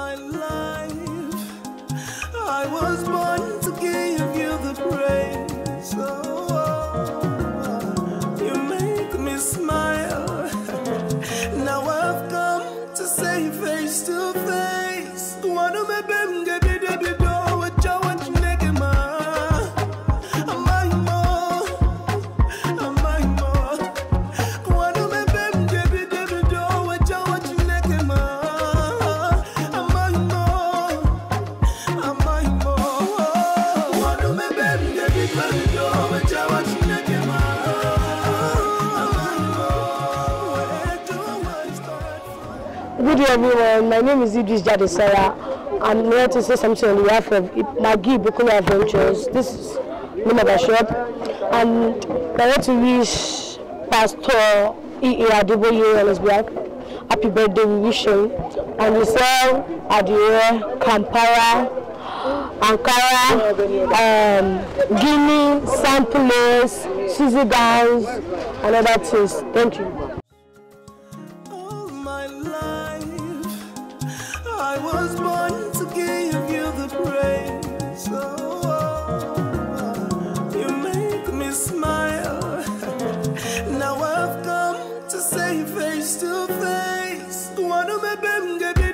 my life, I was born to give you the praise. You make me smile. Now I've come to say face to face. Wanna be bem get be do what you want to make it more. Am I more? Wanna be bem get be do what you want to make it more. Am I more? Wanna be bem get be do what you want to make it more. Good day, everyone. My name is Idris Jadesara. I'm here to say something on behalf of Magi Bukola Ventures. This is the name of our shop. And I want to wish Pastor E.A. Adeboye on his behalf happy birthday. We wish him. And we sell Adire, Kampara, Ankara, Guinea, samplers, Susie gowns, and other things. Thank you. I was born to give you the praise. You make me smile. Now I've come to say face to face. Wanna be bem get